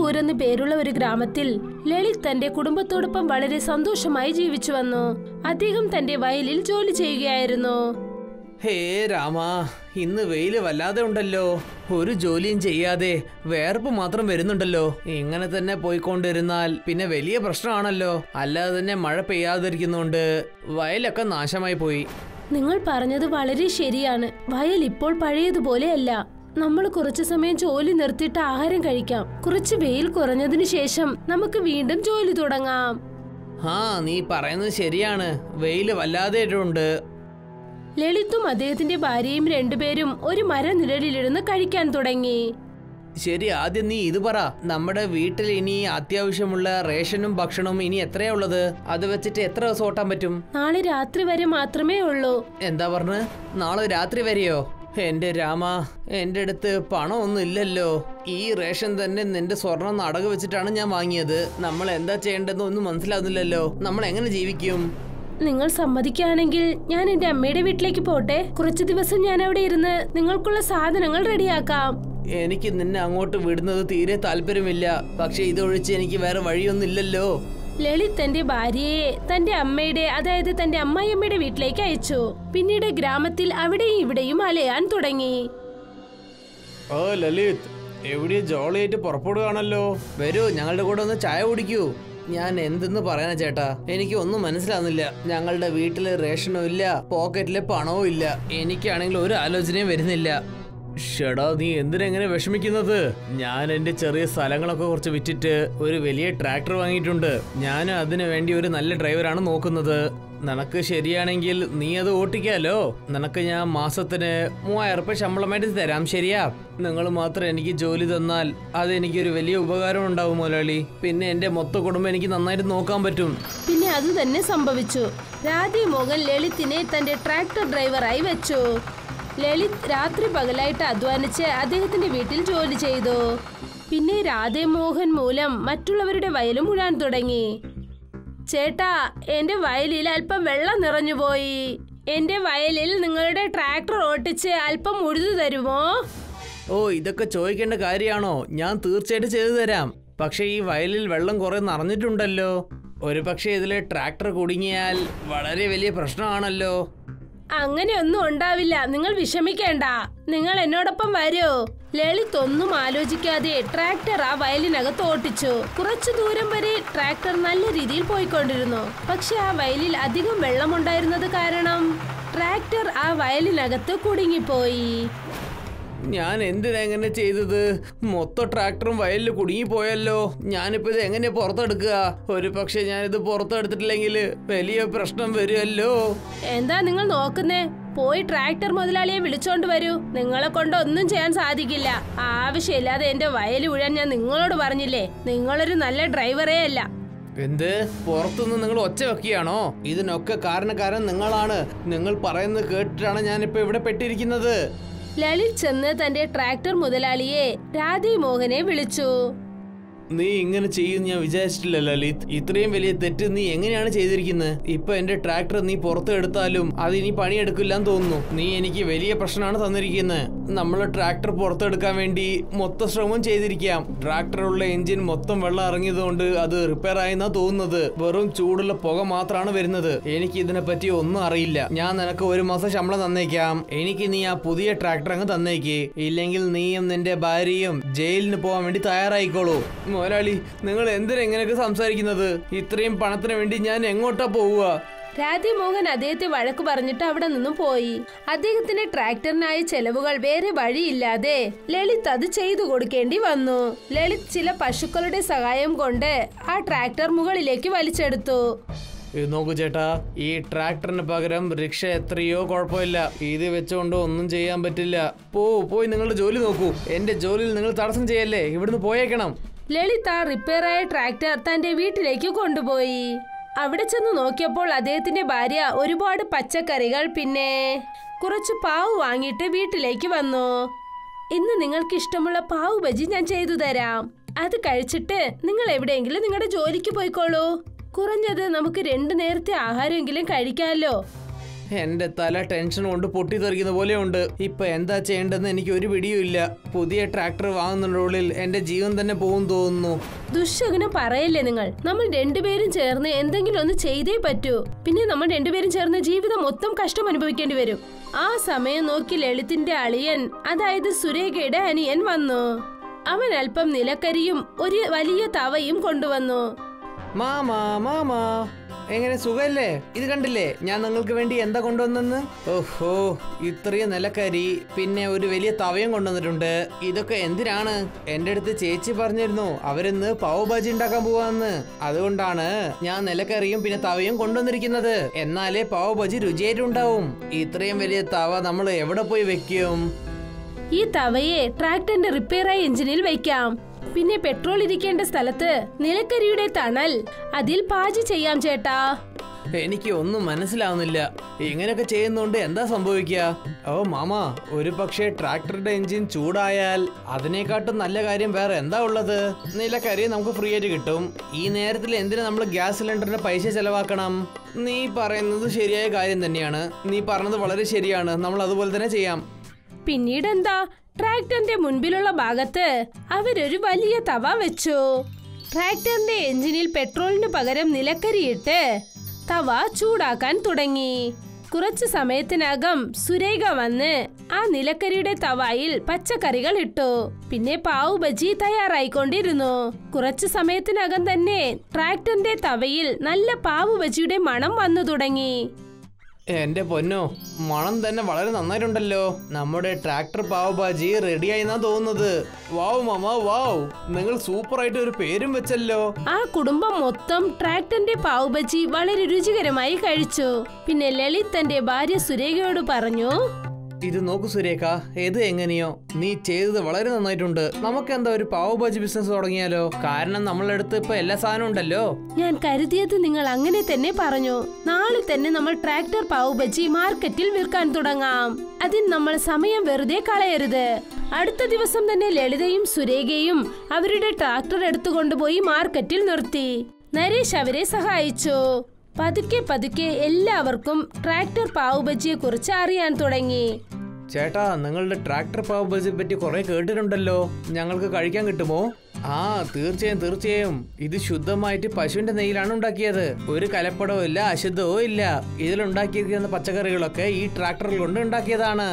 നാഗ്പൂർ എന്ന് പേരുള്ള ഒരു ഗ്രാമത്തിൽ ലളിത് തന്റെ കുടുംബത്തോടൊപ്പം വളരെ സന്തോഷമായി ജീവിച്ചു വന്നു. അദ്ദേഹം തന്റെ വയലിൽ ജോലി ചെയ്യുകയായിരുന്നു. ഹേ രാമാ, ഇന്ന് വെയില് വല്ലാതെ ഉണ്ടല്ലോ. ഒരു ജോലിയും ചെയ്യാതെ വേർപ്പ് മാത്രം വരുന്നുണ്ടല്ലോ. ഇങ്ങനെ തന്നെ പോയിക്കൊണ്ടിരുന്നാൽ പിന്നെ വലിയ പ്രശ്നമാണല്ലോ. അല്ലാതെ തന്നെ മഴ പെയ്യാതിരിക്കുന്നുണ്ട് വയലൊക്കെ നാശമായി പോയി. നിങ്ങൾ പറഞ്ഞത് വളരെ ശരിയാണ്. വയൽ ഇപ്പോൾ പഴയതുപോലെയല്ല. നമ്മൾ കുറച്ചു സമയം ജോലി നിർത്തിയിട്ട് ആഹാരം കഴിക്കാം. കുറച്ച് വെയിൽ കുറഞ്ഞതിനു ശേഷം നമുക്ക് വീണ്ടും ജോലി തുടങ്ങാം. നീ പറയുന്നത് ശരിയാണ്. വെയില് വല്ലാതെ ഉണ്ട്. ലളിതും അദ്ദേഹത്തിന്റെ ഭാര്യയും രണ്ടുപേരും ഒരു മരനിഴലിലിരുന്ന് കഴിക്കാൻ തുടങ്ങി. ശരി, ആദ്യം നീ ഇത് പറ. നമ്മുടെ വീട്ടിൽ ഇനി അത്യാവശ്യമുള്ള റേഷനും ഭക്ഷണവും ഇനി എത്രയാ ഉള്ളത്? അത് വെച്ചിട്ട് എത്ര ദിവസം ഓട്ടാൻ പറ്റും? നാളെ രാത്രി വരെ മാത്രമേ ഉള്ളൂ. എന്താ പറഞ്ഞ്? നാളെ രാത്രി വരെയോ? എന്റെ രാമ, എന്റെ അടുത്ത് പണമൊന്നും ഇല്ലല്ലോ. ഈ റേഷൻ തന്നെ നിന്റെ സ്വർണം അടகு വെച്ചിട്ടാണ് ഞാൻ വാങ്ങിയത്. നമ്മൾ എന്താ ചെയ്യേണ്ടതെന്ന് ഒന്നും മനസ്സിലാവുന്നില്ലല്ലോ. നമ്മൾ എങ്ങനെ ജീവിക്കും? നിങ്ങൾ സമ്മതിക്കുകയാണെങ്കിൽ ഞാൻ എന്റെ അമ്മയുടെ വീട്ടിലേക്ക് പോട്ടെ. കുറച്ചു ദിവസം ഞാൻ അവിടെ ഇരുന്ന് നിങ്ങൾക്കുള്ള സാധനങ്ങൾ റെഡിയാക്കാം. എനിക്ക് നിന്നെ അങ്ങോട്ട് വിടുന്നത് തീരെ താല്പര്യമില്ല. പക്ഷെ ഇതൊഴിച്ച് എനിക്ക് വേറെ വഴിയൊന്നും ഇല്ലല്ലോ. ലളിത് തന്റെ ഭാര്യയെ തന്റെ അമ്മയുടെ, അതായത് തന്റെ അമ്മായിയമ്മയുടെ വീട്ടിലേക്ക് അയച്ചു. പിന്നീട് ഗ്രാമത്തിൽ അവിടെയും ഇവിടെയും അലയാൻ തുടങ്ങി. ലളിത്, എവിടെയും ജോളിയായിട്ട് പുറപ്പെടുകയാണല്ലോ. വരൂ, ഞങ്ങളുടെ കൂടെ ഒന്ന് ചായ കുടിക്കൂ. ഞാൻ എന്തെന്ന് പറയാനാ ചേട്ടാ, എനിക്ക് ഒന്നും മനസ്സിലാവുന്നില്ല. ഞങ്ങളുടെ വീട്ടില് റേഷനും ഇല്ല, പോക്കറ്റില് പണവും ഇല്ല. എനിക്കാണെങ്കിൽ ഒരു ആലോചനയും വരുന്നില്ല. ഷടാ, നീ എന്തിനെങ്ങനെ വിഷമിക്കുന്നത്? ഞാൻ എന്റെ ചെറിയ സ്ഥലങ്ങളൊക്കെ കുറച്ച് വിറ്റിട്ട് ഒരു വലിയ ട്രാക്ടർ വാങ്ങിയിട്ടുണ്ട്. ഞാൻ അതിനു വേണ്ടി ഒരു നല്ല ഡ്രൈവറാണ് നോക്കുന്നത്. നിനക്ക് ശരിയാണെങ്കിൽ നീ അത് ഓട്ടിക്കാലോ. നിനക്ക് ഞാൻ മാസത്തിന് 3000 രൂപ ശമ്പളമായിട്ട് തരാം. ശരിയാ? നിങ്ങൾ മാത്രം എനിക്ക് ജോലി തന്നാൽ അത് എനിക്കൊരു വലിയ ഉപകാരം ഉണ്ടാവും മുതലാളി. പിന്നെ എന്റെ മൊത്ത കുടുംബം എനിക്ക് നന്നായിട്ട് നോക്കാൻ പറ്റും. പിന്നെ അത് തന്നെ സംഭവിച്ചു. രാധേമോഹൻ ലളിതിനെ തന്റെ ട്രാക്ടർ ഡ്രൈവറായി വെച്ചു. ലളിത് രാത്രി പകലായിട്ട് അധ്വാനിച്ച് അദ്ദേഹത്തിന്റെ വീട്ടിൽ ജോലി ചെയ്തു. പിന്നെ രാധേമോഹൻ മൂലം മറ്റുള്ളവരുടെ വയലും ഉഴാൻ തുടങ്ങി. ചേട്ടാ, എന്റെ വയലിൽ അല്പം വെള്ളം നിറഞ്ഞുപോയി. എന്റെ വയലിൽ നിങ്ങളുടെ ട്രാക്ടർ ഓട്ടിച്ച് അല്പം ഉഴുതു തരുമോ? ഇതൊക്കെ ചോദിക്കേണ്ട കാര്യമാണോ? ഞാൻ തീർച്ചയായിട്ടും ചെയ്തു തരാം. പക്ഷെ ഈ വയലിൽ വെള്ളം കുറെ നിറഞ്ഞിട്ടുണ്ടല്ലോ. ഒരു പക്ഷെ ഇതില് ട്രാക്ടർ കുടുങ്ങിയാൽ വളരെ വലിയ പ്രശ്നമാണല്ലോ. അങ്ങനെയൊന്നും ഉണ്ടാവില്ല, നിങ്ങൾ വിഷമിക്കേണ്ട. നിങ്ങൾ എന്നോടൊപ്പം വരൂ. ലളിത് ഒന്നും ആലോചിക്കാതെ ട്രാക്ടർ ആ വയലിനകത്ത് ഓട്ടിച്ചു. കുറച്ചു ദൂരം വരെ ട്രാക്ടർ നല്ല രീതിയിൽ പോയിക്കൊണ്ടിരുന്നു. പക്ഷെ ആ വയലിൽ അധികം വെള്ളമുണ്ടായിരുന്നത് കാരണം ട്രാക്ടർ ആ വയലിനകത്ത് കുടുങ്ങിപ്പോയി. ഞാൻ എന്തിനാ എങ്ങനെ ചെയ്തത്? മൊത്തം ട്രാക്ടറും വയലിൽ കുടുങ്ങിപ്പോയല്ലോ. ഞാനിപ്പോ ഇത് എങ്ങനെ പുറത്തെടുക്കുക? ഒരു പക്ഷെ ഞാനിത് പുറത്തെടുത്തിട്ടില്ലെങ്കിൽ വലിയ പ്രശ്നം വരുമല്ലോ. എന്താ നിങ്ങൾ നോക്കുന്നേ? പോയി ട്രാക്ടർ മുതലാളിയെ വിളിച്ചോണ്ട് വരൂ. നിങ്ങളെ കൊണ്ട് ഒന്നും ചെയ്യാൻ സാധിക്കില്ല. ആവശ്യമില്ലാതെ എന്റെ വയൽ ഉഴാൻ ഞാൻ നിങ്ങളോട് പറഞ്ഞില്ലേ? നിങ്ങളൊരു നല്ല ഡ്രൈവറേ അല്ല. എന്ത്? പുറത്തുനിന്ന് നിങ്ങൾ ഒച്ച വെക്കുകയാണോ? ഇതിനൊക്കെ കാരണക്കാരൻ നിങ്ങളാണ്. നിങ്ങൾ പറയുന്നത് കേട്ടിട്ടാണ് ഞാനിപ്പോ ഇവിടെ പെട്ടിരിക്കുന്നത്. ലളിത് ചെന്ന് തന്റെ ട്രാക്ടർ മുതലാളിയെ രാധേമോഹനെ വിളിച്ചു. നീ ഇങ്ങനെ ചെയ്യും ഞാൻ വിചാരിച്ചിട്ടില്ല ലളിത്. ഇത്രയും വലിയ തെറ്റ് നീ എങ്ങനെയാണ് ചെയ്തിരിക്കുന്നത്? ഇപ്പൊ എന്റെ ട്രാക്ടർ നീ പുറത്തെടുത്താലും അത് ഇനി പണിയെടുക്കില്ലാന്ന് തോന്നുന്നു. നീ എനിക്ക് വലിയ പ്രശ്നമാണ് തന്നിരിക്കുന്നത്. നമ്മള് ട്രാക്ടർ പുറത്തെടുക്കാൻ വേണ്ടി മൊത്തം ശ്രമം ചെയ്തിരിക്കാം. ട്രാക്ടറുള്ള എഞ്ചിൻ മൊത്തം വെള്ളം ഇറങ്ങിയതുകൊണ്ട് അത് റിപ്പയർ ആയെന്നാ തോന്നുന്നത്. വെറും ചൂടുള്ള പുക മാത്രമാണ് വരുന്നത്. എനിക്ക് ഇതിനെ പറ്റി ഒന്നും അറിയില്ല. ഞാൻ നിനക്ക് 1 മാസം ശമ്പളം തന്നേക്കാം. എനിക്ക് നീ ആ പുതിയ ട്രാക്ടർ അങ്ങ് തന്നേക്ക്. ഇല്ലെങ്കിൽ നീയും നിന്റെ ഭാര്യയും ജയിലിന് പോകാൻ വേണ്ടി തയ്യാറായിക്കോളൂ. മുതലാളി, നിങ്ങൾ എന്തിനാ ഇങ്ങനെയൊക്കെ സംസാരിക്കുന്നത്? ഇത്രയും പണത്തിന് വേണ്ടി ഞാൻ എങ്ങോട്ടാ പോവുക? രാധേമോഹൻ അദ്ദേഹത്തെ വഴക്ക് പറഞ്ഞിട്ട് അവിടെ നിന്നും പോയി. അദ്ദേഹത്തിന്റെ ട്രാക്ടറിനായ ചെലവുകൾ വേറെ വഴിയില്ലാതെ ലളിത് അത് ചെയ്തു കൊടുക്കേണ്ടി വന്നു. ലളിത് ചില പശുക്കളുടെ സഹായം കൊണ്ട് ആ ട്രാക്ടർ മുകളിലേക്ക് വലിച്ചെടുത്തു. നോക്കൂ ചേട്ടാ, ഈ ട്രാക്ടറിന് പകരം റിക്ഷ എത്രയോ കുഴപ്പമില്ല. ഇത് വെച്ചുകൊണ്ട് ഒന്നും ചെയ്യാൻ പറ്റില്ല. പോയി നിങ്ങളുടെ ജോലി നോക്കൂ. എന്റെ ജോലിയിൽ നിങ്ങൾ തടസ്സം ചെയ്യല്ലേ. ഇവിടുന്ന് പോയേക്കണം. ലളിത് ആ റിപ്പയറായ ട്രാക്ടർ തന്റെ വീട്ടിലേക്ക് കൊണ്ടുപോയി. അവിടെ ചെന്ന് നോക്കിയപ്പോൾ അദ്ദേഹത്തിന്റെ ഭാര്യ ഒരുപാട് പച്ചക്കറികൾ പിന്നെ കുറച്ച് പാവ് വാങ്ങിയിട്ട് വീട്ടിലേക്ക് വന്നു. ഇന്ന് നിങ്ങൾക്ക് ഇഷ്ടമുള്ള പാവ് ബജി ഞാൻ ചെയ്തു തരാം. അത് കഴിച്ചിട്ട് നിങ്ങൾ എവിടെയെങ്കിലും നിങ്ങളുടെ ജോലിക്ക് പോയിക്കോളൂ. കുറഞ്ഞത് നമുക്ക് 2 നേരത്തെ ആഹാരമെങ്കിലും കഴിക്കാമല്ലോ. എന്റെ തല ടെൻഷൻ കൊണ്ട് പൊട്ടിത്തെറിക്കുന്ന പോലെയുണ്ട്. ഇപ്പൊ എന്താ ചെയ്യേണ്ടതെന്ന് എനിക്ക് ഒരു പിടിയുമില്ല. പുതിയ ട്രാക്ടർ വാങ്ങുന്നതിനുള്ളിൽ എന്റെ ജീവൻ തന്നെ പോകും തോന്നുന്നു. ദുശ്ശകുനം പറയല്ലേ നിങ്ങൾ. നമ്മൾ രണ്ടുപേരും ചേർന്ന് എന്തെങ്കിലും ഒന്ന് ചെയ്തേ പറ്റൂ. പിന്നെ നമ്മൾ രണ്ടുപേരും ചേർന്ന് ജീവിതം മൊത്തം കഷ്ടം അനുഭവിക്കേണ്ടി വരും. ആ സമയം നോക്കി ലളിതിന്റെ അളിയൻ, അതായത് സുരേഖയുടെ അനിയൻ വന്നു. അവൻ അല്പം നിലക്കരിയും ഒരു വലിയ തവയും കൊണ്ടുവന്നു. മാമാ മാമാ, എങ്ങനെ സുഖല്ലേ? ഇത് കണ്ടില്ലേ ഞാൻ നിങ്ങൾക്ക് വേണ്ടി എന്താ കൊണ്ടുവന്നെന്ന്? ഓഹോ, ഇത്രയും നിലക്കരി പിന്നെ ഒരു വലിയ തവയും കൊണ്ടുവന്നിട്ടുണ്ട്. ഇതൊക്കെ എന്തിനാണ്? എന്റെ അടുത്ത് ചേച്ചി പറഞ്ഞിരുന്നു അവരിന്ന് പാവ് ഭാജി ഉണ്ടാക്കാൻ പോവാന്ന്. അതുകൊണ്ടാണ് ഞാൻ നിലക്കറിയും പിന്നെ തവയും കൊണ്ടുവന്നിരിക്കുന്നത്. എന്നാലേ പാവ് ഭാജി രുചിയായിട്ടുണ്ടാവും. ഇത്രയും വലിയ തവ നമ്മൾ എവിടെ പോയി വെക്കും? ഈ തവയെ ട്രാക്ടറിന്റെ റിപ്പയറായ എഞ്ചിനിൽ വെക്കാം. പിന്നെ പെട്രോൾ ഇരിക്കേണ്ട സ്ഥലത്ത് നിലക്കരിയുടെ തണൽ, അതിൽ പാചകം ചെയ്യാം ചേട്ടാ. എനിക്ക് ഒന്നും മനസ്സിലാവുന്നില്ല. ഇങ്ങനെയൊക്കെ ചെയ്യുന്നോണ്ട് എന്താ സംഭവിക്കുക? ഓ മാമ, ഒരു പക്ഷേ ട്രാക്ടറുടെ എഞ്ചിൻ ചൂടായാൽ അതിനെക്കാട്ടും നല്ല കാര്യം വേറെ എന്താ ഉള്ളത്? നിലക്കരി നമുക്ക് ഫ്രീ ആയിട്ട് കിട്ടും. ഈ നേരത്തിൽ എന്തിനാ നമ്മൾ ഗ്യാസ് സിലിണ്ടറിന്റെ പൈസ ചെലവാക്കണം? നീ പറയുന്നത് ശരിയായ കാര്യം തന്നെയാണ്. നീ പറഞ്ഞത് വളരെ ശരിയാണ്. നമ്മൾ അതുപോലെ തന്നെ ചെയ്യാം. പിന്നീടെന്താ, ട്രാക്ടറിന്റെ മുൻപിലുള്ള ഭാഗത്ത് അവരൊരു വലിയ തവ വെച്ചു. ട്രാക്ടറിന്റെ എഞ്ചിനിൽ പെട്രോളിന് പകരം നിലക്കരിയിട്ട് തവ ചൂടാക്കാൻ തുടങ്ങി. കുറച്ചു സമയത്തിനകം സുരേഖ വന്ന് ആ നിലക്കരിയുടെ തവയിൽ പച്ചക്കറികൾ ഇട്ടു. പിന്നെ പാവ് ബജി തയ്യാറായിക്കൊണ്ടിരുന്നു. കുറച്ചു സമയത്തിനകം തന്നെ ട്രാക്ടറിന്റെ തവയിൽ നല്ല പാവ് ബജിയുടെ മണം വന്നു തുടങ്ങി. എന്റെ പൊന്നോ, മണം തന്നെ വളരെ നന്നായിട്ടുണ്ടല്ലോ. നമ്മുടെ ട്രാക്ടർ പാവ് ഭാജി റെഡിയായി എന്നാ തോന്നുന്നത്. വാവ് മാമ, വാവ്, നിങ്ങൾ സൂപ്പർ ആയിട്ട് ഒരു പേരും വെച്ചല്ലോ. ആ കുടുംബം മൊത്തം ട്രാക്ടറിന്റെ പാവ് ബജി വളരെ രുചികരമായി കഴിച്ചു. പിന്നെ ലളിത് തന്റെ ഭാര്യ സുരേഖയോട് പറഞ്ഞു, ഇത് നോക്കൂ സുരേഖ, ഏത് എങ്ങനെയോ നീ ചെയ്തത് വളരെ നന്നായിട്ടുണ്ട്. നമുക്ക് എന്താ ഒരു പാവ് ഭാജി ബിസിനസ് തുടങ്ങിയാലോ? കാരണം നമ്മളുടെ അടുത്ത് ഇപ്പൊ എല്ലാ സാധനവും ഉണ്ടല്ലോ. ഞാൻ കരുതിയത് നിങ്ങൾ അങ്ങനെ തന്നെ പറഞ്ഞു. നാളെ തന്നെ നമ്മൾ ട്രാക്ടർ പാവ് ബജി മാർക്കറ്റിൽ വിൽക്കാൻ തുടങ്ങാം. അതിന് നമ്മൾ സമയം വെറുതെ കളയരുത്. അടുത്ത ദിവസം തന്നെ ലളിതയും സുരേഖയും അവരുടെ ട്രാക്ടർ എടുത്തുകൊണ്ടുപോയി മാർക്കറ്റിൽ നിർത്തി. നരേഷ് അവരെ സഹായിച്ചു. പതുക്കെ പതുക്കെ എല്ലാവർക്കും ട്രാക്ടർ പാവ് ബജിയെ കുറിച്ച് അറിയാൻ തുടങ്ങി. ചേട്ടാ, നിങ്ങളുടെ ട്രാക്ടർ പാവ് ബജിയെ പറ്റി കുറെ കേട്ടിട്ടുണ്ടല്ലോ. ഞങ്ങൾക്ക് കഴിക്കാൻ കിട്ടുമോ? ആ, തീർച്ചയായും തീർച്ചയായും. ഇത് ശുദ്ധമായിട്ട് പശുവിന്റെ നെയ്യിലാണ് ഉണ്ടാക്കിയത്. ഒരു കലപ്പടവും ഇല്ല, അശുദ്ധവും ഇല്ല. ഇതിലുണ്ടാക്കിയിരിക്കുന്ന പച്ചക്കറികളൊക്കെ ഈ ട്രാക്ടറിൽ കൊണ്ട് ഉണ്ടാക്കിയതാണ്.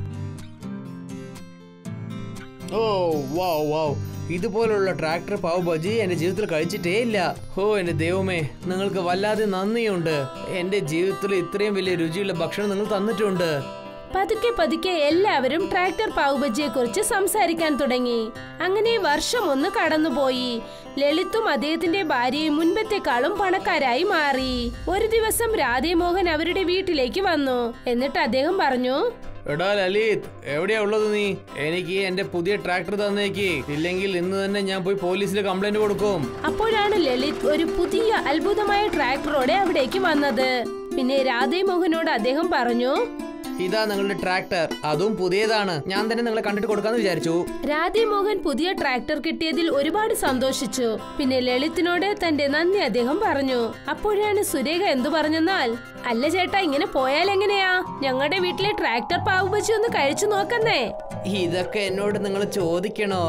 ഓ വാവ് വാവ്, ഇതുപോലുള്ള ട്രാക്ടർ പാവ് ബജി എന്റെ ജീവിതത്തിൽ കഴിച്ചിട്ടേ ഇല്ല. ഓ എന്റെ ദൈവമേ, നിങ്ങൾക്ക് വല്ലാതെ നന്ദിയുണ്ട്. എന്റെ ജീവിതത്തിൽ ഇത്രയും വലിയ രുചിയുള്ള ഭക്ഷണം നിങ്ങൾ തന്നിട്ടുണ്ട്. പതുക്കെ പതുക്കെ എല്ലാവരും ട്രാക്ടർ പാവ് ബജിയെ കുറിച്ച് സംസാരിക്കാൻ തുടങ്ങി. അങ്ങനെ വർഷം ഒന്ന് കടന്നുപോയി. ലളിതും അദ്ദേഹത്തിന്റെ ഭാര്യയും മുൻപത്തെക്കാളും പണക്കാരായി മാറി. ഒരു ദിവസം രാധേമോഹൻ അവരുടെ വീട്ടിലേക്ക് വന്നു. എന്നിട്ട് അദ്ദേഹം പറഞ്ഞു, എടാ ലളിത്, എവിടെയാ ഉള്ളത് നീ? എനിക്ക് എന്റെ പുതിയ ട്രാക്ടർ തന്നേക്ക്, ഇല്ലെങ്കിൽ ഇന്ന് തന്നെ ഞാൻ പോയി പോലീസിൽ കംപ്ലൈന്റ് കൊടുക്കും. അപ്പോഴാണ് ലളിത് ഒരു പുതിയ അത്ഭുതമായ ട്രാക്ടറോടെ അവിടേക്ക് വന്നത്. പിന്നെ രാധേമോഹനോട് അദ്ദേഹം പറഞ്ഞു, ഇതാ നിങ്ങളുടെ ട്രാക്ടർ, അതും പുതിയതാണ്. ഞാൻ തന്നെ നിങ്ങളെ കണ്ടിട്ട് കൊടുക്കാന്ന് വിചാരിച്ചു. രാധേമോഹൻ പുതിയ ട്രാക്ടർ കിട്ടിയതിൽ ഒരുപാട് സന്തോഷിച്ചു. പിന്നെ ലളിതിനോട് തന്റെ നന്ദി അദ്ദേഹം പറഞ്ഞു. അപ്പോഴാണ് സുരേഖ എന്തു പറഞ്ഞെന്നാൽ, അല്ല ചേട്ടാ, ഇങ്ങനെ പോയാൽ എങ്ങനെയാ? ഞങ്ങളുടെ വീട്ടിലെ ട്രാക്ടർ പാവ് ബജി ഒന്ന് കഴിച്ചു നോക്കുന്നേ. ഇതൊക്കെ എന്നോട് നിങ്ങൾ ചോദിക്കണോ?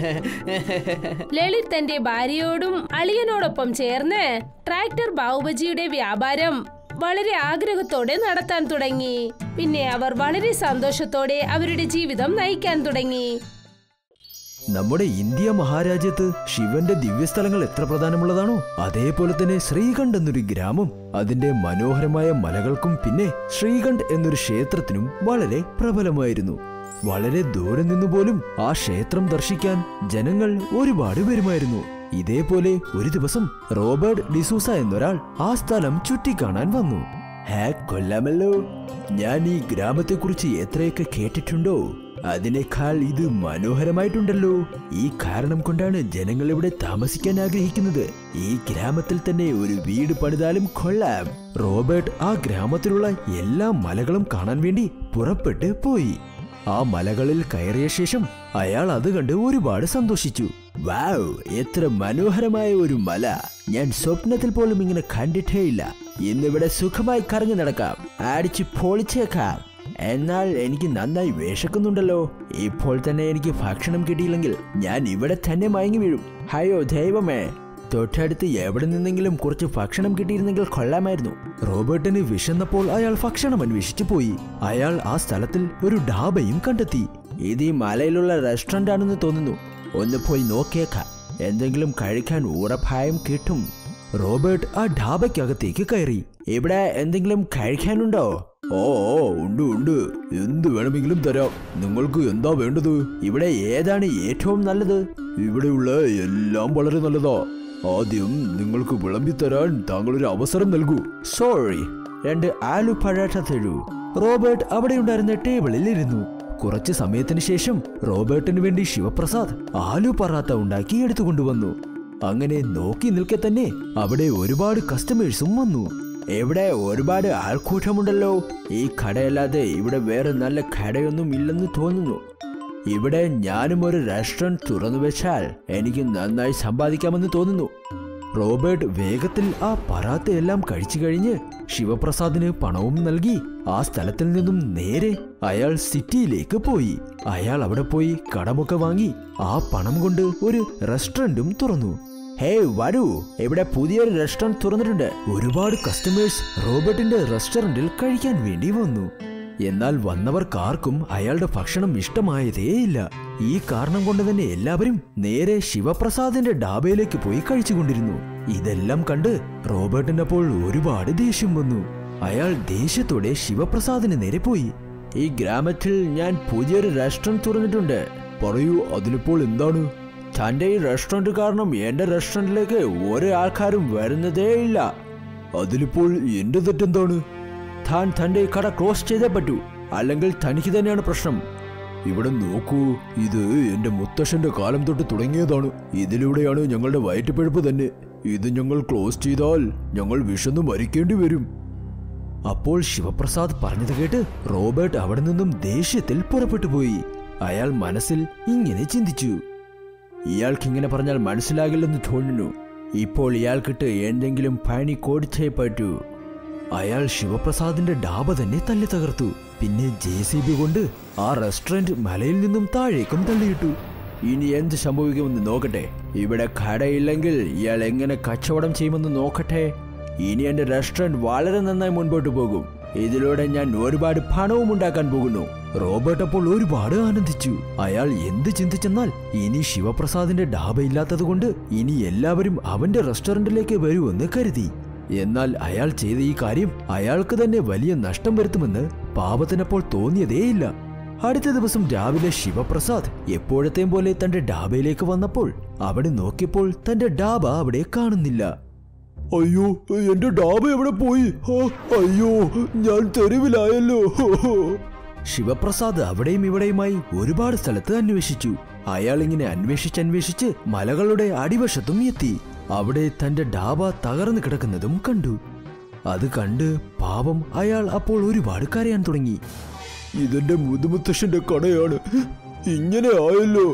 ലളിത് തന്റെ ഭാര്യയോടും അളിയനോടൊപ്പം ചേർന്ന് ട്രാക്ടർ പാവ് ബജിയുടെ വ്യാപാരം വളരെ ആഗ്രഹത്തോടെ നടത്താൻ തുടങ്ങി. പിന്നെ അവർ വളരെ സന്തോഷത്തോടെ അവരുടെ ജീവിതം നയിക്കാൻ തുടങ്ങി. നമ്മുടെ ഇന്ത്യ മഹാരാജ്യത്ത് ശിവന്റെ ദിവ്യസ്ഥലങ്ങൾ എത്ര പ്രധാനമുള്ളതാണോ, അതേപോലെ തന്നെ ശ്രീകണ്ഠ് എന്നൊരു ഗ്രാമം അതിന്റെ മനോഹരമായ മലകൾക്കും പിന്നെ ശ്രീകണ്ഠ് എന്നൊരു ക്ഷേത്രത്തിനും വളരെ പ്രബലമായിരുന്നു. വളരെ ദൂരെ നിന്നു പോലും ആ ക്ഷേത്രം ദർശിക്കാൻ ജനങ്ങൾ ഒരുപാട് വരുമായിരുന്നു. ഇതേപോലെ ഒരു ദിവസം റോബർട്ട് ഡിസൂസ എന്നൊരാൾ ആ സ്ഥലം ചുറ്റിക്കാണാൻ വന്നു. കൊല്ലാമല്ലോ, ഞാൻ ഈ ഗ്രാമത്തെക്കുറിച്ച് എത്രയൊക്കെ കേട്ടിട്ടുണ്ടോ, അതിനേക്കാൾ ഇത് മനോഹരമായിട്ടുണ്ടല്ലോ. ഈ കാരണം കൊണ്ടാണ് ജനങ്ങൾ ഇവിടെ താമസിക്കാൻ ആഗ്രഹിക്കുന്നത്. ഈ ഗ്രാമത്തിൽ തന്നെ ഒരു വീട് പണിതാലും കൊള്ളാം. റോബർട്ട് ആ ഗ്രാമത്തിലുള്ള എല്ലാ മലകളും കാണാൻ വേണ്ടി പുറപ്പെട്ട് പോയി. ആ മലകളിൽ കയറിയ ശേഷം അയാൾ അത് കണ്ട് ഒരുപാട് സന്തോഷിച്ചു. വാവ്, എത്ര മനോഹരമായ ഒരു മല! ഞാൻ സ്വപ്നത്തിൽ പോലും ഇങ്ങനെ കണ്ടിട്ടേയില്ല. ഇന്നിവിടെ സുഖമായി കറങ്ങി നടക്കാം, അടിച്ച് പൊളിച്ചേക്കാം. എന്നാൽ എനിക്ക് നന്നായി വിശക്കുന്നുണ്ടല്ലോ. ഇപ്പോൾ തന്നെ എനിക്ക് ഭക്ഷണം കിട്ടിയില്ലെങ്കിൽ ഞാൻ ഇവിടെ തന്നെ മയങ്ങി വീഴും. അയ്യോ ദൈവമേ, തൊട്ടടുത്ത് എവിടെ നിന്നെങ്കിലും കുറച്ച് ഭക്ഷണം കിട്ടിയിരുന്നെങ്കിൽ കൊള്ളാമായിരുന്നു. റോബർട്ടിന് വിശന്നപ്പോൾ അയാൾ ഭക്ഷണം അന്വേഷിച്ചു പോയി. അയാൾ ആ സ്ഥലത്തിൽ ഒരു ഡാബയും കണ്ടെത്തി. ഇത് ഈ മലയിലുള്ള റെസ്റ്റോറന്റ് ആണെന്ന് തോന്നുന്നു. ഒന്ന് പോയി നോക്കിയേക്കാം, എന്തെങ്കിലും കഴിക്കാൻ ഉറപ്പായും കിട്ടും. റോബർട്ട് ആ ഡാബയ്ക്കകത്തേക്ക് കയറി. ഇവിടെ എന്തെങ്കിലും കഴിക്കാനുണ്ടോ? ഓ ഉണ്ട് ഉണ്ട്, എന്ത് വേണമെങ്കിലും തരാം. നിങ്ങൾക്ക് എന്താ വേണ്ടത്? ഇവിടെ ഏതാണ് ഏറ്റവും നല്ലത്? ഇവിടെയുള്ള എല്ലാം വളരെ നല്ലതാ. ആദ്യം നിങ്ങൾക്ക് വിളമ്പിത്തരാൻ താങ്കളൊരു അവസരം നൽകൂ. സോറി, 2 ആലു പരാഠ തരൂ. റോബർട്ട് അവിടെയുണ്ടായിരുന്ന ടേബിളിൽ ഇരുന്നു. കുറച്ചു സമയത്തിന് ശേഷം റോബർട്ടിന് വേണ്ടി ശിവപ്രസാദ് ആലു പറാത്ത ഉണ്ടാക്കി എടുത്തുകൊണ്ടുവന്നു. അങ്ങനെ നോക്കി നിൽക്കെ തന്നെ അവിടെ ഒരുപാട് കസ്റ്റമേഴ്സും വന്നു. ഇവിടെ ഒരുപാട് ആൾക്കൂട്ടമുണ്ടല്ലോ. ഈ കടയല്ലാതെ ഇവിടെ വേറെ നല്ല കടയൊന്നും ഇല്ലെന്ന് തോന്നുന്നു. ഇവിടെ ഞാനും ഒരു റെസ്റ്റോറന്റ് തുറന്നു വെച്ചാൽ എനിക്ക് നന്നായി സമ്പാദിക്കാമെന്ന് തോന്നുന്നു. റോബർട്ട് വേഗത്തിൽ ആ പറാത്തയെല്ലാം കഴിച്ചു കഴിഞ്ഞ് ശിവപ്രസാദിന് പണവും നൽകി ആ സ്ഥലത്തിൽ നിന്നും നേരെ അയാൾ സിറ്റിയിലേക്ക് പോയി. അയാൾ അവിടെ പോയി കടമൊക്കെ വാങ്ങി ആ പണം കൊണ്ട് ഒരു റെസ്റ്റോറന്റും തുറന്നു. ഹേയ് വരൂ, ഇവിടെ പുതിയൊരു റെസ്റ്റോറന്റ് തുറന്നിട്ടുണ്ട്. ഒരുപാട് കസ്റ്റമേഴ്സ് റോബർട്ടിന്റെ റെസ്റ്റോറന്റിൽ കഴിക്കാൻ വേണ്ടി വന്നു. എന്നാൽ വന്നവർക്കാർക്കും അയാളുടെ ഭക്ഷണം ഇഷ്ടമായതേയില്ല. ഈ കാരണം കൊണ്ട് തന്നെ എല്ലാവരും നേരെ ശിവപ്രസാദിന്റെ ഡാബയിലേക്ക് പോയി കഴിച്ചുകൊണ്ടിരുന്നു. ഇതെല്ലാം കണ്ട് റോബർട്ടിനപ്പോൾ ഒരുപാട് ദേഷ്യം വന്നു. അയാൾ ദേഷ്യത്തോടെ ശിവപ്രസാദിന് നേരെ പോയി. ഈ ഗ്രാമത്തിൽ ഞാൻ പുതിയൊരു റെസ്റ്റോറന്റ് തുറന്നിട്ടുണ്ട്. പറയൂ, അതിലിപ്പോൾ എന്താണ്? തന്റെ ഈ റെസ്റ്റോറന്റ് കാരണം എന്റെ റെസ്റ്റോറന്റിലേക്ക് ഒരു ആൾക്കാരും വരുന്നതേയില്ല. അതിലിപ്പോൾ എന്റെ തെറ്റെന്താണ്? താൻ തന്റെ കട ക്ലോസ് ചെയ്തേ പറ്റൂ, അല്ലെങ്കിൽ തനിക്ക് തന്നെയാണ് പ്രശ്നം. ഇവിടെ നോക്കൂ, ഇത് എന്റെ മുത്തശ്ശന്റെ കാലം തൊട്ട് തുടങ്ങിയതാണ്. ഇതിലൂടെയാണ് ഞങ്ങളുടെ വയറ്റുപിഴപ്പ് തന്നെ. ഇത് ഞങ്ങൾ ക്ലോസ് ചെയ്താൽ ഞങ്ങൾ വിശന്നു മരിക്കേണ്ടി വരും. അപ്പോൾ ശിവപ്രസാദ് പറഞ്ഞത് കേട്ട് റോബർട്ട് അവിടെ നിന്നും ദേഷ്യത്തിൽ പുറപ്പെട്ടു പോയി. അയാൾ മനസ്സിൽ ഇങ്ങനെ ചിന്തിച്ചു, ഇയാൾക്കിങ്ങനെ പറഞ്ഞാൽ മനസ്സിലാകില്ലെന്ന് തോന്നുന്നു. ഇപ്പോൾ ഇയാൾക്കിട്ട് എന്തെങ്കിലും പണി കൊടുത്തേ പറ്റൂ. അയാൾ ശിവപ്രസാദിന്റെ ഡാബ തന്നെ തല്ലി തകർത്തു. പിന്നെ JCB കൊണ്ട് ആ റെസ്റ്റോറന്റ് മലയിൽ നിന്നും താഴേക്കും തള്ളിയിട്ടു. ഇനി എന്ത് സംഭവിക്കുമെന്ന് നോക്കട്ടെ. ഇവിടെ കടയില്ലെങ്കിൽ ഇയാൾ എങ്ങനെ കച്ചവടം ചെയ്യുമെന്ന് നോക്കട്ടെ. ഇനി എന്റെ റെസ്റ്റോറന്റ് വളരെ നന്നായി മുൻപോട്ട് പോകും. ഇതിലൂടെ ഞാൻ ഒരുപാട് പണവും ഉണ്ടാക്കാൻ പോകുന്നു. റോബർട്ട് അപ്പോൾ ഒരുപാട് ആനന്ദിച്ചു. അയാൾ എന്ത് ചിന്തിച്ചെന്നാൽ ഇനി ശിവപ്രസാദിന്റെ ഡാബ ഇല്ലാത്തത് കൊണ്ട് ഇനി എല്ലാവരും അവന്റെ റെസ്റ്റോറന്റിലേക്ക് വരുമെന്ന് കരുതി. എന്നാൽ അയാൾ ചെയ്ത ഈ കാര്യം അയാൾക്ക് തന്നെ വലിയ നഷ്ടം വരുത്തുമെന്ന് പാപത്തിനപ്പോൾ തോന്നിയതേയില്ല. അടുത്ത ദിവസം രാവിലെ ശിവപ്രസാദ് എപ്പോഴത്തെയും പോലെ തന്റെ ഡാബയിലേക്ക് വന്നപ്പോൾ അവിടെ നോക്കിയപ്പോൾ തന്റെ ഡാബ അവിടെ കാണുന്നില്ല. അയ്യോ, എന്റെ ഡാബ എവിടെ പോയി? അയ്യോ, ഞാൻ തെരുവിലായല്ലോ. ശിവപ്രസാദ് അവിടെയും ഇവിടെയുമായി ഒരുപാട് സ്ഥലത്ത് അന്വേഷിച്ചു. അയാൾ ഇങ്ങനെ അന്വേഷിച്ച് മലകളുടെ അടിവശത്തും എത്തി. അവിടെ തന്റെ ഡാബ തകർന്നു കിടക്കുന്നതും കണ്ടു. അത് കണ്ട് പാവം അയാൾ അപ്പോൾ ഒരുപാട് കരയാൻ തുടങ്ങി. ഇതെന്റെ മുതുമുത്തശ്ശന്റെ കടയാണ്, ഇങ്ങനെ ആയല്ലോ.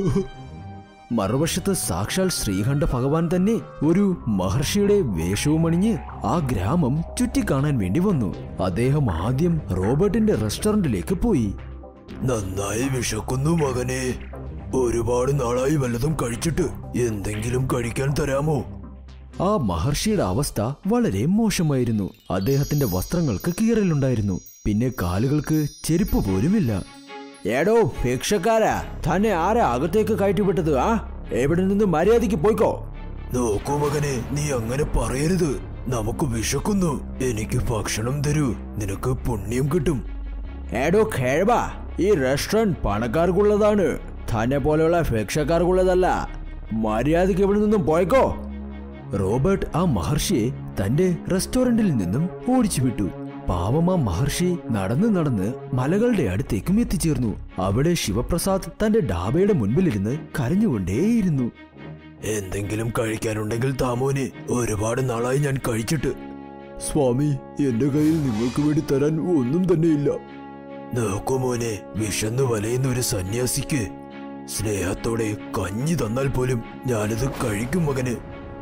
മറുവശത്ത് സാക്ഷാൽ ശ്രീകണ്ഠ ഭഗവാൻ തന്നെ ഒരു മഹർഷിയുടെ വേഷവും അണിഞ്ഞ് ആ ഗ്രാമം ചുറ്റിക്കാണാൻ വേണ്ടി വന്നു. അദ്ദേഹം ആദ്യം റോബർട്ടിന്റെ റെസ്റ്റോറന്റിലേക്ക് പോയി. നന്നായി വിശക്കുന്നു മകനെ. ഒരുപാട് നാളായി വല്ലതും കഴിച്ചിട്ട് എന്തെങ്കിലും കഴിക്കാൻ തരാമോ? ആ മഹർഷിയുടെ അവസ്ഥ വളരെ മോശമായിരുന്നു. അദ്ദേഹത്തിന്റെ വസ്ത്രങ്ങൾക്ക് കീറലുണ്ടായിരുന്നു. പിന്നെ കാലുകൾക്ക് ചെരുപ്പ് പോലുമില്ല. എടോ ഭിക്ഷക്കാരാ, തന്നെ ആരാ അകത്തേക്ക് കയറ്റിവിട്ടത്? എവിടെ നിന്ന് മര്യാദയ്ക്ക് പോയിക്കോ. നോക്കൂ മകനെ, നീ അങ്ങനെ പറയരുത്. നമുക്ക് വിശക്കുന്നു. എനിക്ക് ഭക്ഷണം തരൂ, നിനക്ക് പുണ്യം കിട്ടും. എടോ ഖേഴബ, ഈ റെസ്റ്റോറന്റ് പണക്കാർക്കുള്ളതാണ്, തന്നെ പോലെയുള്ള ഭിക്ഷക്കാർക്കുള്ളതല്ല. മര്യാദയ്ക്ക് ഇവിടെ നിന്നും പോയിക്കോ. റോബർട്ട് ആ മഹർഷിയെ തന്റെ റെസ്റ്റോറന്റിൽ നിന്നും ഓടിച്ചു വിട്ടു. പാവം ആ മഹർഷി നടന്ന് മലകളുടെ അടുത്തേക്കും എത്തിച്ചേർന്നു. അവിടെ ശിവപ്രസാദ് തന്റെ ഡാബയുടെ മുൻപിലിരുന്ന് കരഞ്ഞുകൊണ്ടേയിരുന്നു. എന്തെങ്കിലും കഴിക്കാനുണ്ടെങ്കിൽ താമോനെ, ഒരുപാട് നാളായി ഞാൻ കഴിച്ചിട്ട്. സ്വാമി, എന്റെ കയ്യിൽ നിങ്ങൾക്ക് വേണ്ടി തരാൻ ഒന്നും തന്നെയില്ല. നോക്കൂ മോനെ, വിശന്നു വലയുന്ന ഒരു സന്യാസിക്ക് സ്നേഹത്തോടെ കഞ്ഞി തന്നാൽ പോലും ഞാനത് കഴിക്കും മകന്.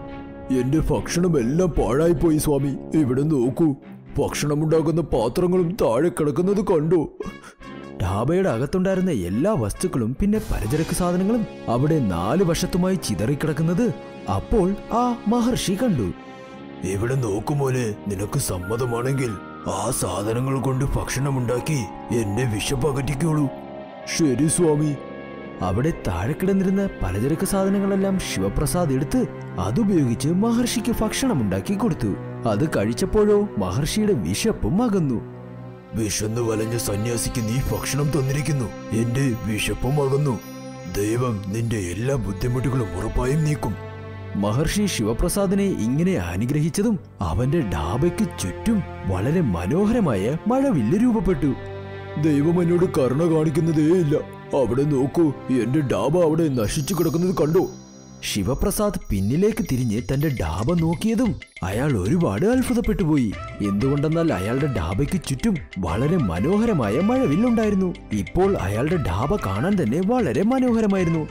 എന്റെ ഭക്ഷണമെല്ലാം പാഴായിപ്പോയി സ്വാമി. ഇവിടെ നോക്കൂ, ഭക്ഷണമുണ്ടാക്കുന്ന പാത്രങ്ങളും താഴെ കിടക്കുന്നത് കണ്ടു. ഢാബയുടെ അകത്തുണ്ടായിരുന്ന എല്ലാ വസ്തുക്കളും പിന്നെ പലചരക്ക് സാധനങ്ങളും അവിടെ 4 വശത്തുമായി ചിതറിക്കിടക്കുന്നത് അപ്പോൾ ആ മഹർഷി കണ്ടു. ഇവിടെ നോക്കുമോനെ, നിനക്ക് സമ്മതമാണെങ്കിൽ ആ സാധനങ്ങൾ കൊണ്ട് ഭക്ഷണമുണ്ടാക്കി എന്നെ വിശപ്പകറ്റിക്കോളൂ. ശരി സ്വാമി. അവിടെ താഴെ കിടന്നിരുന്ന പലചരക്ക് സാധനങ്ങളെല്ലാം ശിവപ്രസാദ് എടുത്ത് അതുപയോഗിച്ച് മഹർഷിക്ക് ഭക്ഷണമുണ്ടാക്കി കൊടുത്തു. അത് കഴിച്ചപ്പോഴോ മഹർഷിയുടെ വിശപ്പും അകന്നു. വിശന്നു വലഞ്ഞ സന്യാസിക്ക് നീ ഭക്ഷണം തന്നിരിക്കുന്നു, എന്റെ വിശപ്പും അകന്നു. ദൈവം നിന്റെ എല്ലാ ബുദ്ധിമുട്ടുകളും ഉറപ്പായും നീക്കും. മഹർഷി ശിവപ്രസാദിനെ ഇങ്ങനെ അനുഗ്രഹിച്ചതും അവന്റെ ഡാബയ്ക്ക് ചുറ്റും വളരെ മനോഹരമായ മഴവില്ല് രൂപപ്പെട്ടു. ദൈവം എന്നോട് കരുണ കാണിക്കുന്നതേയില്ല. അവിടെ നോക്കൂ, എന്റെ ഡാബ അവിടെ നശിച്ചു കിടക്കുന്നത് കണ്ടു. ശിവപ്രസാദ് പിന്നിലേക്ക് തിരിഞ്ഞ് തന്റെ ഡാബ നോക്കിയതും അയാൾ ഒരുപാട് അത്ഭുതപ്പെട്ടുപോയി. എന്തുകൊണ്ടെന്നാൽ അയാളുടെ ഡാബയ്ക്ക് ചുറ്റും വളരെ മനോഹരമായ മഴവില്ലുണ്ടായിരുന്നു. ഇപ്പോൾ അയാളുടെ ഡാബ കാണാൻ തന്നെ വളരെ മനോഹരമായിരുന്നു.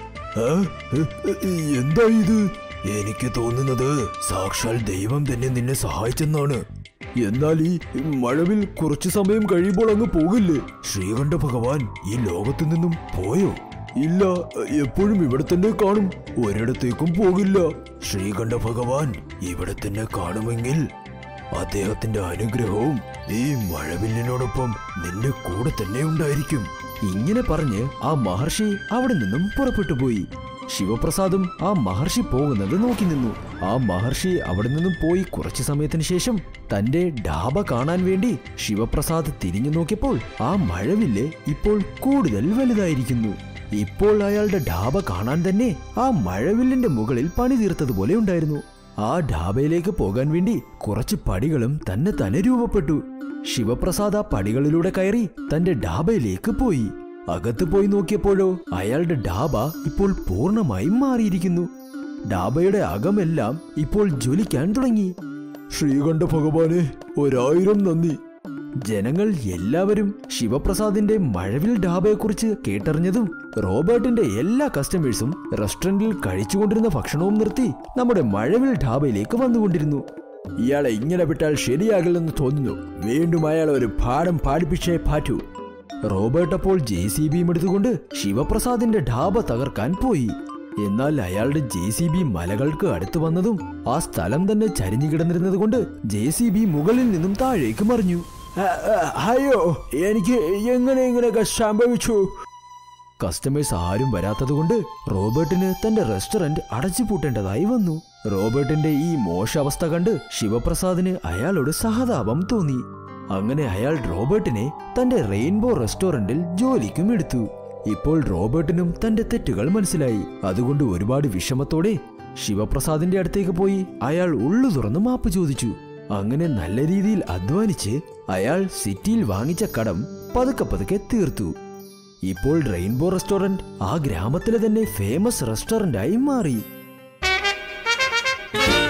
എന്താ ഇത്? എനിക്ക് തോന്നുന്നത് സാക്ഷാൽ ദൈവം തന്നെ നിന്നെ സഹായിച്ചെന്നാണ്. എന്നാൽ ഈ മഴവിൽ കുറച്ചു സമയം കഴിയുമ്പോൾ അങ്ങ് പോകില്ലേ? ശ്രീകണ്ഠ ഭഗവാൻ ഈ ലോകത്തു നിന്നും പോയോ? ഇല്ല, എപ്പോഴും ഇവിടെ തന്നെ കാണും, ഒരിടത്തേക്കും പോകില്ല. ശ്രീകണ്ഠ ഭഗവാൻ ഇവിടെ തന്നെ കാണുമെങ്കിൽ അദ്ദേഹത്തിന്റെ അനുഗ്രഹവും ഈ മഴവില്ലിനോടൊപ്പം നിന്റെ കൂടെ തന്നെ ഉണ്ടായിരിക്കും. ഇങ്ങനെ പറഞ്ഞ് ആ മഹർഷി അവിടെ നിന്നും പുറപ്പെട്ടു പോയി. ശിവപ്രസാദും ആ മഹർഷി പോകുന്നത് നോക്കി നിന്നു. ആ മഹർഷി അവിടെ നിന്നും പോയി കുറച്ചു സമയത്തിന് ശേഷം തന്റെ ഡാബ കാണാൻ വേണ്ടി ശിവപ്രസാദ് തിരിഞ്ഞു നോക്കിയപ്പോൾ ആ മഴവില്ല് ഇപ്പോൾ കൂടുതൽ വലുതായിരിക്കുന്നു. ഇപ്പോൾ അയാളുടെ ഡാബ കാണാൻ തന്നെ ആ മഴവില്ലിന്റെ മുകളിൽ പണി തീർത്തതുപോലെ ഉണ്ടായിരുന്നു. ആ ഡാബയിലേക്ക് പോകാൻ വേണ്ടി കുറച്ച് പടികളും തന്നെ രൂപപ്പെട്ടു. ശിവപ്രസാദ് ആ പടികളിലൂടെ കയറി തന്റെ ഡാബയിലേക്ക് പോയി. അകത്ത് പോയി നോക്കിയപ്പോഴോ അയാളുടെ ഡാബ ഇപ്പോൾ പൂർണ്ണമായും മാറിയിരിക്കുന്നു. ഡാബയുടെ അകമെല്ലാം ഇപ്പോൾ ജ്വലിക്കാൻ തുടങ്ങി. ശ്രീകണ്ഠ ഭഗവാനെ, 1000 നന്ദി. ജനങ്ങൾ എല്ലാവരും ശിവപ്രസാദിന്റെ മഴവിൽ ഡാബയെക്കുറിച്ച് കേട്ടറിഞ്ഞതും റോബർട്ടിന്റെ എല്ലാ കസ്റ്റമേഴ്സും റെസ്റ്റോറന്റിൽ കഴിച്ചുകൊണ്ടിരുന്ന ഭക്ഷണവും നിർത്തി നമ്മുടെ മഴവിൽ ഡാബയിലേക്ക് വന്നുകൊണ്ടിരുന്നു. ഇയാളെ ഇങ്ങനെ വിട്ടാൽ ശരിയാകില്ലെന്ന് തോന്നുന്നു. വീണ്ടും അയാളെ ഒരു പാഠം പഠിപ്പിച്ചേ പറ്റൂ. റോബർട്ട് അപ്പോൾ JCBയും എടുത്തുകൊണ്ട് ശിവപ്രസാദിന്റെ ഡാബ തകർക്കാൻ പോയി. എന്നാൽ അയാളുടെ JCB മലകൾക്ക് അടുത്ത് വന്നതും ആ സ്ഥലം തന്നെ ചരിഞ്ഞു കിടന്നിരുന്നത് കൊണ്ട് JCB മുകളിൽ നിന്നും താഴേക്ക് മറിഞ്ഞു. അയ്യോ, എനിക്ക് എങ്ങനെ ഇങ്ങനെയൊക്കെ സംഭവിച്ചു? കസ്റ്റമേഴ്സ് ആരും വരാത്തതുകൊണ്ട് റോബർട്ടിന് തന്റെ റെസ്റ്റോറന്റ് അടച്ചുപൂട്ടേണ്ടതായി വന്നു. റോബർട്ടിന്റെ ഈ മോശാവസ്ഥ കണ്ട് ശിവപ്രസാദിന് അയാളോട് സഹതാപം തോന്നി. അങ്ങനെ അയാൾ റോബർട്ടിനെ തന്റെ റെയിൻബോ റെസ്റ്റോറന്റിൽ ജോലിക്കും എടുത്തു. ഇപ്പോൾ റോബർട്ടിനും തന്റെ തെറ്റുകൾ മനസ്സിലായി. അതുകൊണ്ട് ഒരുപാട് വിഷമത്തോടെ ശിവപ്രസാദിന്റെ അടുത്തേക്ക് പോയി അയാൾ ഉള്ളു തുറന്ന് മാപ്പ് ചോദിച്ചു. അങ്ങനെ നല്ല രീതിയിൽ അധ്വാനിച്ച് അയാൾ സിറ്റിയിൽ വാങ്ങിച്ച കടം പതുക്കെ തീർത്തു. ഇപ്പോൾ റെയിൻബോ റെസ്റ്റോറന്റ് ആ ഗ്രാമത്തിലെ തന്നെ ഫേമസ് റെസ്റ്റോറന്റായി മാറി.